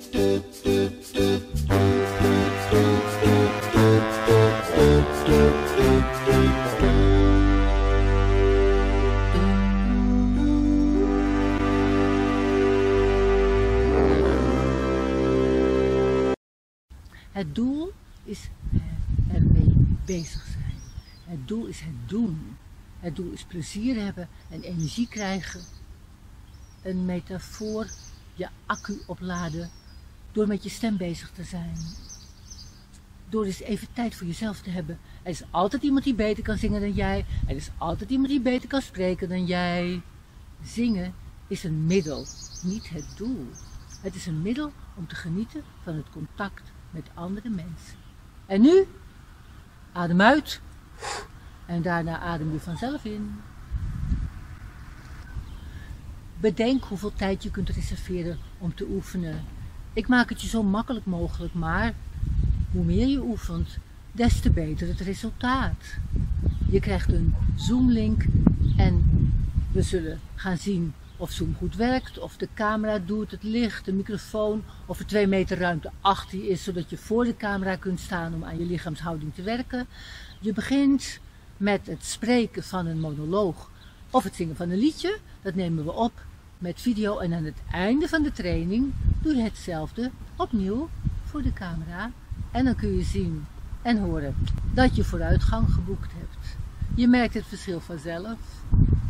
Het doel is ermee bezig zijn. Het doel is het doen. Het doel is plezier hebben en energie krijgen. Een metafoor, je accu opladen door met je stem bezig te zijn. Door eens even tijd voor jezelf te hebben. Er is altijd iemand die beter kan zingen dan jij. Er is altijd iemand die beter kan spreken dan jij. Zingen is een middel, niet het doel. Het is een middel om te genieten van het contact met andere mensen. En nu, adem uit en daarna adem je vanzelf in. Bedenk hoeveel tijd je kunt reserveren om te oefenen. Ik maak het je zo makkelijk mogelijk, maar hoe meer je oefent, des te beter het resultaat. Je krijgt een Zoom-link en we zullen gaan zien of Zoom goed werkt, of de camera doet, het licht, de microfoon, of er 2 meter ruimte achter je is, zodat je voor de camera kunt staan om aan je lichaamshouding te werken. Je begint met het spreken van een monoloog of het zingen van een liedje. Dat nemen we op met video en aan het einde van de training doe je hetzelfde opnieuw voor de camera. En dan kun je zien en horen dat je vooruitgang geboekt hebt. Je merkt het verschil vanzelf.